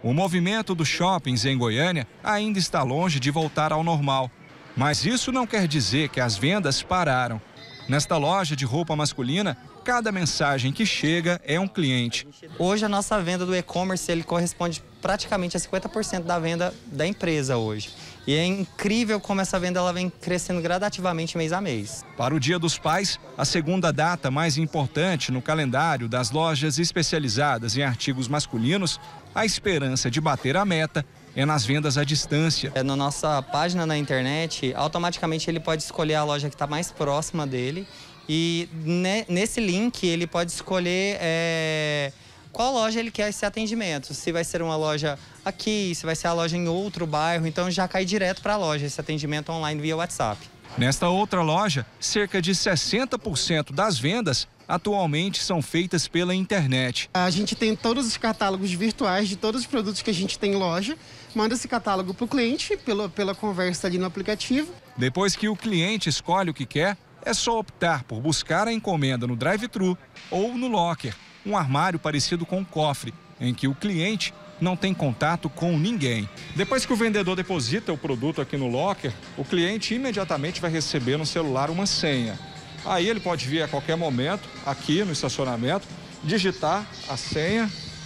O movimento dos shoppings em Goiânia ainda está longe de voltar ao normal. Mas isso não quer dizer que as vendas pararam. Nesta loja de roupa masculina, cada mensagem que chega é um cliente. Hoje a nossa venda do e-commerce ele corresponde praticamente a 50% da venda da empresa hoje. E é incrível como essa venda ela vem crescendo gradativamente mês a mês. Para o Dia dos Pais, a segunda data mais importante no calendário das lojas especializadas em artigos masculinos, a esperança de bater a meta é nas vendas à distância. Na nossa página na internet, automaticamente ele pode escolher a loja que está mais próxima dele e nesse link ele pode escolher qual loja ele quer esse atendimento. Se vai ser uma loja aqui, se vai ser a loja em outro bairro, então já cai direto para a loja esse atendimento online via WhatsApp. Nesta outra loja, cerca de 60% das vendas atualmente são feitas pela internet. A gente tem todos os catálogos virtuais de todos os produtos que a gente tem em loja, manda esse catálogo para o cliente pela conversa ali no aplicativo. Depois que o cliente escolhe o que quer, é só optar por buscar a encomenda no drive-thru ou no locker, um armário parecido com um cofre, em que o cliente não tem contato com ninguém. Depois que o vendedor deposita o produto aqui no locker, o cliente imediatamente vai receber no celular uma senha. Aí ele pode vir a qualquer momento, aqui no estacionamento, digitar a senha,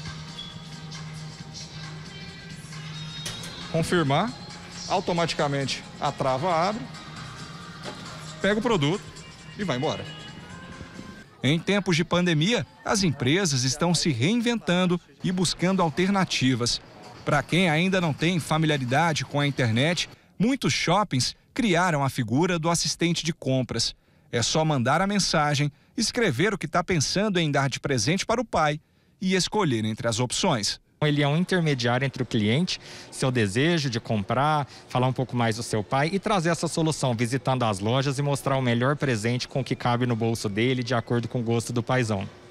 confirmar, automaticamente a trava abre, pega o produto e vai embora. Em tempos de pandemia, as empresas estão se reinventando e buscando alternativas. Para quem ainda não tem familiaridade com a internet, muitos shoppings criaram a figura do assistente de compras. É só mandar a mensagem, escrever o que está pensando em dar de presente para o pai e escolher entre as opções. Ele é um intermediário entre o cliente, seu desejo de comprar, falar um pouco mais do seu pai e trazer essa solução visitando as lojas e mostrar o melhor presente com o que cabe no bolso dele de acordo com o gosto do paizão.